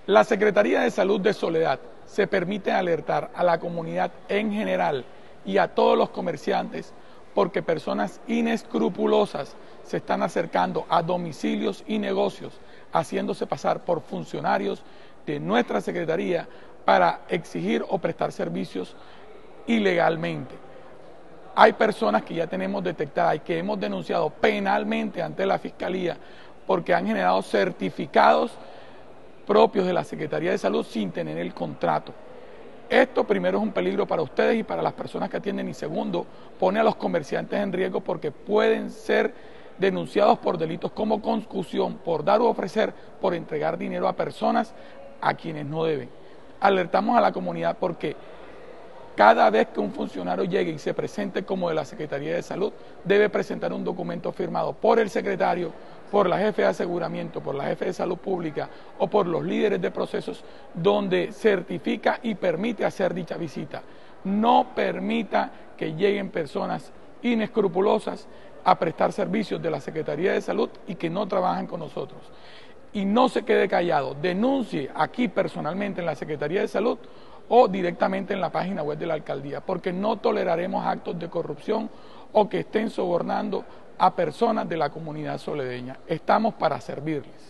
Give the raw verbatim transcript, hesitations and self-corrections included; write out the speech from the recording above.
La Secretaría de Salud de Soledad se permite alertar a la comunidad en general y a todos los comerciantes porque personas inescrupulosas se están acercando a domicilios y negocios haciéndose pasar por funcionarios de nuestra Secretaría para exigir o prestar servicios ilegalmente. Hay personas que ya tenemos detectadas y que hemos denunciado penalmente ante la Fiscalía porque han generado certificados propios de la Secretaría de Salud sin tener el contrato. Esto primero es un peligro para ustedes y para las personas que atienden y segundo pone a los comerciantes en riesgo porque pueden ser denunciados por delitos como concusión, por dar o ofrecer, por entregar dinero a personas a quienes no deben. Alertamos a la comunidad porque cada vez que un funcionario llegue y se presente como de la Secretaría de Salud, debe presentar un documento firmado por el secretario, por la jefe de aseguramiento, por la jefe de salud pública o por los líderes de procesos, donde certifica y permite hacer dicha visita. No permita que lleguen personas inescrupulosas a prestar servicios de la Secretaría de Salud y que no trabajan con nosotros. Y no se quede callado, denuncie aquí personalmente en la Secretaría de Salud o directamente en la página web de la alcaldía, porque no toleraremos actos de corrupción o que estén sobornando a personas de la comunidad soledeña. Estamos para servirles.